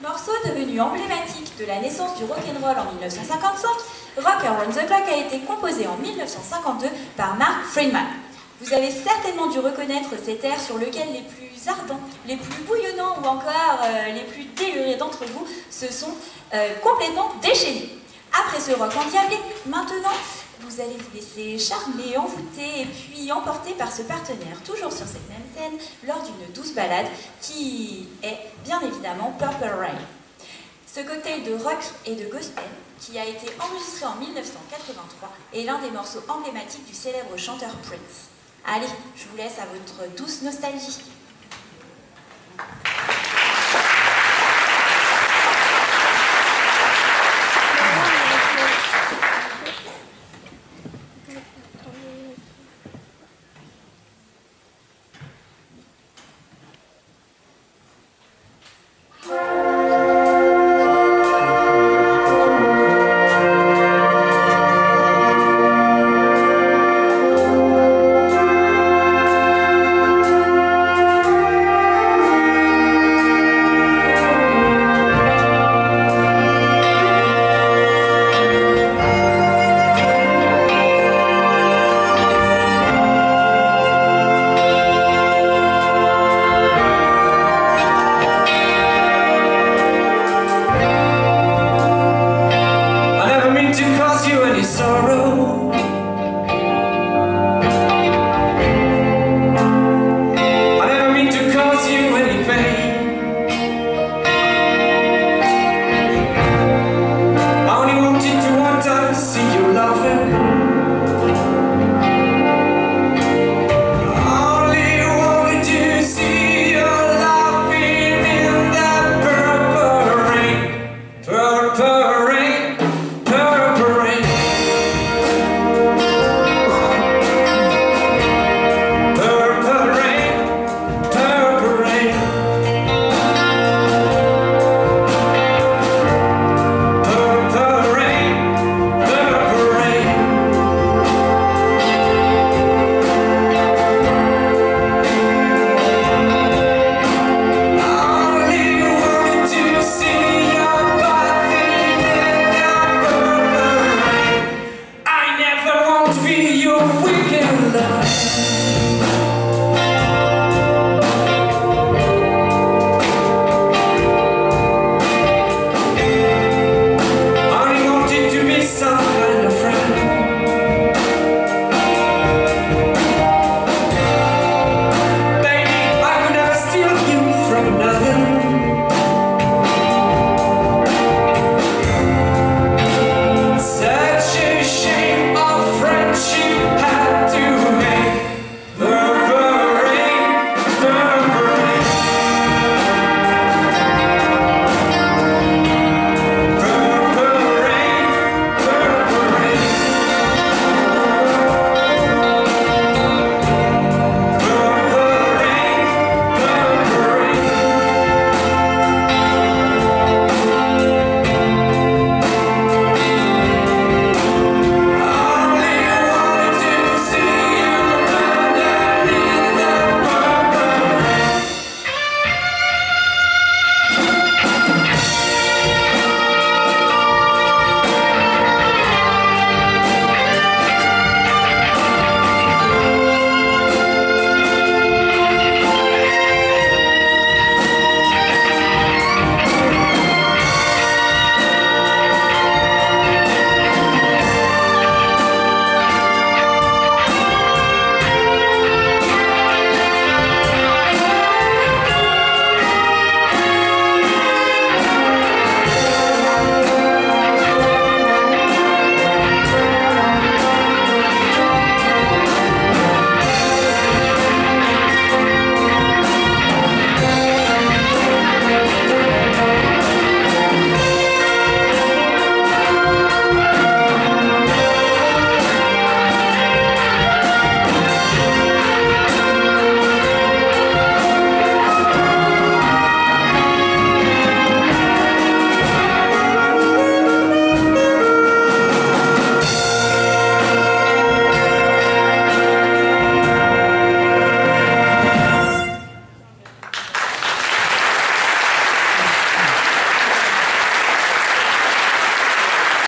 Morceau devenu emblématique de la naissance du rock'n'roll en 1955, Rock Around the Clock a été composé en 1952 par Mark Friedman. Vous avez certainement dû reconnaître cet air sur lequel les plus ardents, les plus bouillonnants ou encore les plus délurés d'entre vous se sont complètement déchaînés. Après ce rock endiablé, maintenant, vous allez vous laisser charmer, envoûter et puis emporter par ce partenaire, toujours sur cette même scène, lors d'une douce balade qui est bien évidemment Purple Rain. Ce cocktail de rock et de gospel, qui a été enregistré en 1983, est l'un des morceaux emblématiques du célèbre chanteur Prince. Allez, je vous laisse à votre douce nostalgie.